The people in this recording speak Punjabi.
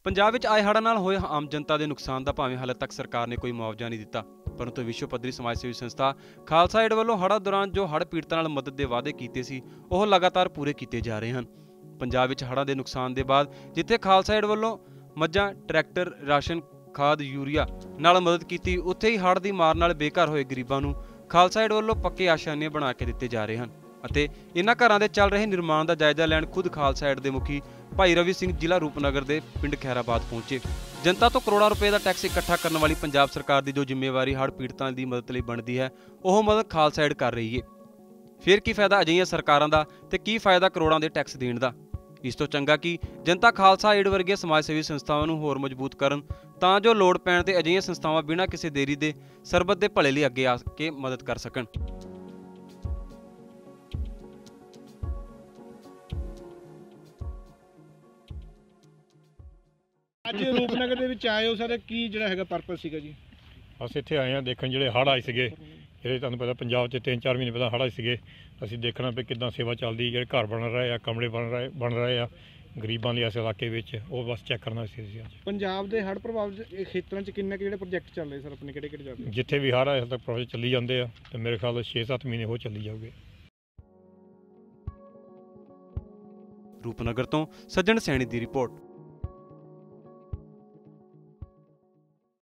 ਪੰਜਾਬ ਵਿੱਚ ਆਏ ਹੜ੍ਹਾਂ ਨਾਲ ਹੋਏ ਆਮ ਜਨਤਾ ਦੇ ਨੁਕਸਾਨ ਦਾ ਭਾਵੇਂ ਹਾਲੇ ਤੱਕ ਸਰਕਾਰ ਨੇ ਕੋਈ ਮੁਆਵਜ਼ਾ ਨਹੀਂ ਦਿੱਤਾ, ਪਰੰਤੂ ਵਿਸ਼ਵ ਪੱਧਰੀ ਸਮਾਜ ਸੇਵੀ ਸੰਸਥਾ ਖਾਲਸਾ ਏਡ ਵੱਲੋਂ ਹੜ੍ਹਾਂ ਦੌਰਾਨ ਜੋ ਹੜ੍ਹ ਪੀੜਤਾਂ ਨਾਲ ਮਦਦ ਦੇ ਵਾਅਦੇ ਕੀਤੇ ਸੀ ਉਹ ਲਗਾਤਾਰ ਪੂਰੇ ਕੀਤੇ ਜਾ ਰਹੇ ਹਨ। ਪੰਜਾਬ ਵਿੱਚ ਹੜ੍ਹਾਂ ਦੇ ਨੁਕਸਾਨ ਦੇ ਬਾਅਦ ਜਿੱਥੇ ਖਾਲਸਾ ਏਡ ਵੱਲੋਂ ਮੱਝਾਂ, ਟਰੈਕਟਰ, ਰਾਸ਼ਨ, ਖਾਦ, ਯੂਰੀਆ ਨਾਲ ਮਦਦ ਕੀਤੀ, ਉੱਥੇ ਹੀ ਹੜ੍ਹ ਦੀ ਮਾਰ ਨਾਲ ਬੇਘਰ ਹੋਏ ਗਰੀਬਾਂ ਨੂੰ ਖਾਲਸਾ ਏਡ ਵੱਲੋਂ ਪੱਕੇ ਆਸ਼ਾਨੇ ਬਣਾ ਕੇ ਦਿੱਤੇ ਜਾ ਰਹੇ ਹਨ ਅਤੇ ਇਹਨਾਂ ਘਰਾਂ ਦੇ ਚੱਲ ਰਹੇ ਨਿਰਮਾਣ ਦਾ ਜਾਇਜ਼ਾ ਲੈਣ ਖੁਦ ਖਾਲਸਾ ਏਡ ਦੇ ਮੁਖੀ ਭਾਈ ਰਵੀ ਸਿੰਘ ਜ਼ਿਲ੍ਹਾ ਰੂਪਨਗਰ ਦੇ ਪਿੰਡ ਖੈਰਾਬਾਦ ਪਹੁੰਚੇ। ਜਨਤਾ ਤੋਂ ਕਰੋੜਾਂ ਰੁਪਏ ਦਾ ਟੈਕਸ ਇਕੱਠਾ ਕਰਨ ਵਾਲੀ ਪੰਜਾਬ ਸਰਕਾਰ ਦੀ ਜੋ ਜ਼ਿੰਮੇਵਾਰੀ ਹੜ੍ਹ ਪੀੜਤਾਂ ਦੀ ਮਦਦ ਲਈ ਬਣਦੀ ਹੈ, ਉਹ ਮਦਦ ਖਾਲਸਾ ਏਡ ਕਰ ਰਹੀ ਹੈ। ਫਿਰ ਕੀ ਫਾਇਦਾ ਅਜਿਹੀਆਂ ਸਰਕਾਰਾਂ ਦਾ ਤੇ ਕੀ ਫਾਇਦਾ ਕਰੋੜਾਂ ਦੇ ਟੈਕਸ ਦੇਣ ਦਾ। ਇਸ ਤੋਂ ਚੰਗਾ ਕਿ ਜਨਤਾ ਖਾਲਸਾ ਏਡ ਵਰਗੀਆਂ ਸਮਾਜ ਸੇਵੀ ਸੰਸਥਾਵਾਂ ਨੂੰ ਹੋਰ ਮਜ਼ਬੂਤ ਕਰਨ ਤਾਂ ਜੋ ਲੋੜ ਪੈਣ ਤੇ ਅਜਿਹੀਆਂ ਸੰਸਥਾਵਾਂ ਬਿਨਾਂ ਕਿਸੇ ਦੇਰੀ ਦੇ ਸਰਬੱਤ ਦੇ ਭਲੇ ਲਈ ਅੱਗੇ ਆ ਕੇ ਮਦਦ ਕਰ ਸਕਣ। ਅੱਜ ਰੂਪਨਗਰ ਦੇ ਵਿੱਚ ਆਏ ਹੋ ਸਰ, ਕੀ ਜਿਹੜਾ ਹੈਗਾ ਪਰਪਸ ਸੀਗਾ ਜੀ? ਅਸੀਂ ਇੱਥੇ ਆਏ ਹਾਂ ਦੇਖਣ ਜਿਹੜੇ ਹੜ੍ਹ ਆਏ ਸੀਗੇ, ਜਿਹੜੇ ਤੁਹਾਨੂੰ ਪਤਾ ਪੰਜਾਬ 'ਚ 3-4 ਮਹੀਨੇ ਪਹਿਲਾਂ ਹੜ੍ਹ ਆਏ ਸੀਗੇ। ਅਸੀਂ ਦੇਖਣਾ ਵੀ ਕਿੱਦਾਂ ਸੇਵਾ ਚੱਲਦੀ, ਜਿਹੜੇ ਘਰ ਬਣ ਰਹੇ ਆ, ਕਮਰੇ ਬਣ ਰਹੇ ਆ ਗਰੀਬਾਂ ਲਈ ਇਸ ਇਲਾਕੇ ਵਿੱਚ, ਉਹ ਬਸ ਚੈੱਕ ਕਰਨਾ ਸੀ ਅਸੀਂ ਅੱਜ। ਪੰਜਾਬ ਦੇ ਹੜ੍ਹ ਪ੍ਰਭਾਵਿਤ ਖੇਤਰਾਂ 'ਚ ਕਿੰਨੇ ਜਿਹੜੇ ਪ੍ਰੋਜੈਕਟ ਚੱਲ ਰਹੇ ਸਰ, ਆਪਣੇ ਕਿਹੜੇ ਚੱਲ ਰਹੇ? ਜਿੱਥੇ ਵੀ ਹੜ੍ਹ ਆਏ ਤੱਕ ਪ੍ਰੋਜੈਕਟ ਚੱਲੀ ਜਾਂਦੇ ਆ ਤੇ ਮੇਰੇ ਖਿਆਲ 6-7 ਮਹੀਨੇ ਹੋ ਚੱਲੀ ਜਾਊਗੇ। ਰੂਪਨਗਰ ਤੋਂ ਸੱਜਣ ਸੈਣੀ ਦੀ ਰਿਪੋਰਟ।